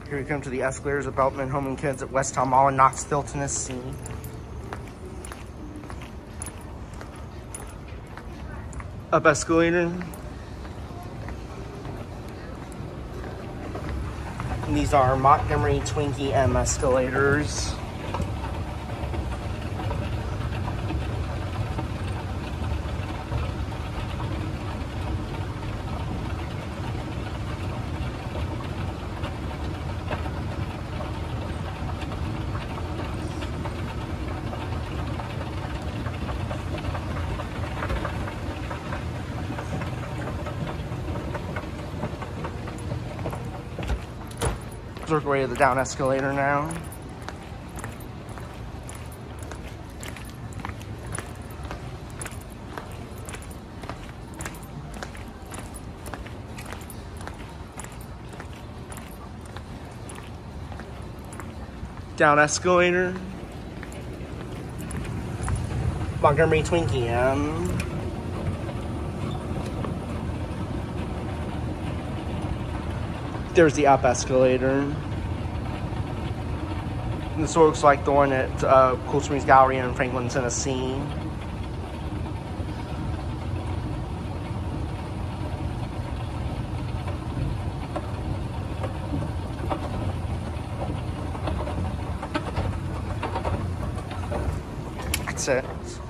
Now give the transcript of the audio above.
Here we come to the Escalators of Belk Home and Kids at West Town Mall in Knoxville, Tennessee. Up escalator. And these are Montgomery Twinkie-M Escalators. Let's work our way to the down escalator now. Down escalator. Montgomery Twinkie-M. There's the up escalator. And this looks like the one at Cool Springs Gallery in Franklin, Tennessee. That's it.